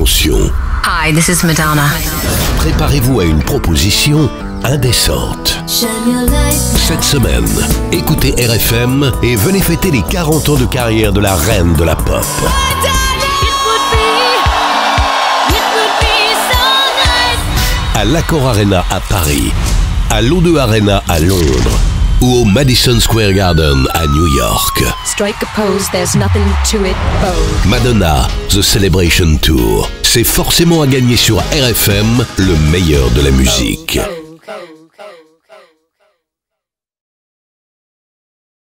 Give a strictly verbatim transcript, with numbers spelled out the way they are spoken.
Attention. Hi, this is Madonna. Préparez-vous à une proposition indécente. Cette semaine, écoutez R F M et venez fêter les quarante ans de carrière de la reine de la pop. À l'Accor Arena à Paris, à l'O deux Arena à Londres ou au Madison Square Garden à New York. Strike a pose, there's nothing to it, Vogue. Madonna, The Celebration Tour. C'est forcément à gagner sur R F M, le meilleur de la musique.